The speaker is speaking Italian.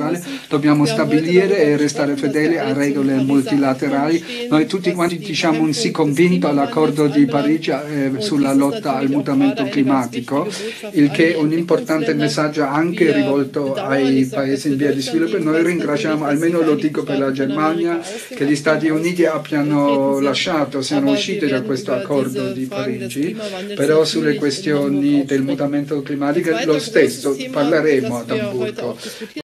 internazionale, dobbiamo stabilire e restare fedeli a regole multilaterali. Noi tutti quanti diciamo un sì convinto all'accordo di Parigi sulla lotta al mutamento climatico, il che è un importante messaggio anche rivolto ai paesi in via di sviluppo. Noi ringraziamo, almeno lo dico per la Germania, che gli Stati Uniti abbiano siano usciti da questo accordo di Parigi, però sulle questioni del mutamento climatico lo stesso parleremo ad Amburgo.